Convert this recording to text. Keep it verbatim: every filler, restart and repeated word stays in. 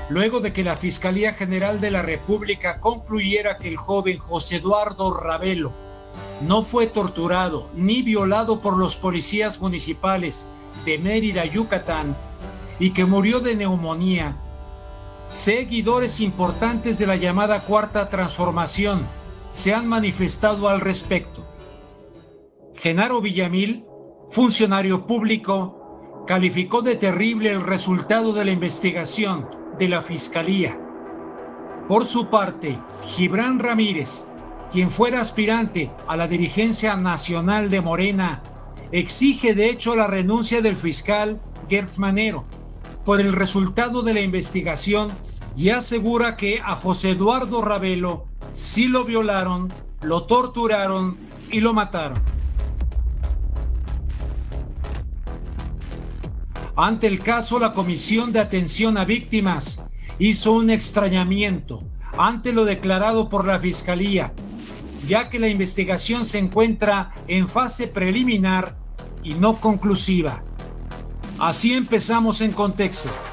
luego de que la Fiscalía General de la República concluyera que el joven José Eduardo Ravelo no fue torturado ni violado por los policías municipales de Mérida, Yucatán, y que murió de neumonía. Seguidores importantes de la llamada Cuarta Transformación se han manifestado al respecto. Genaro Villamil, funcionario público, calificó de terrible el resultado de la investigación de la Fiscalía. Por su parte, Gibran Ramírez, quien fuera aspirante a la dirigencia nacional de Morena, exige de hecho la renuncia del fiscal Gertz Manero por el resultado de la investigación y asegura que a José Eduardo Ravelo sí lo violaron, lo torturaron y lo mataron. Ante el caso, la Comisión de Atención a Víctimas hizo un extrañamiento ante lo declarado por la Fiscalía, ya que la investigación se encuentra en fase preliminar y no conclusiva. Así empezamos en contexto.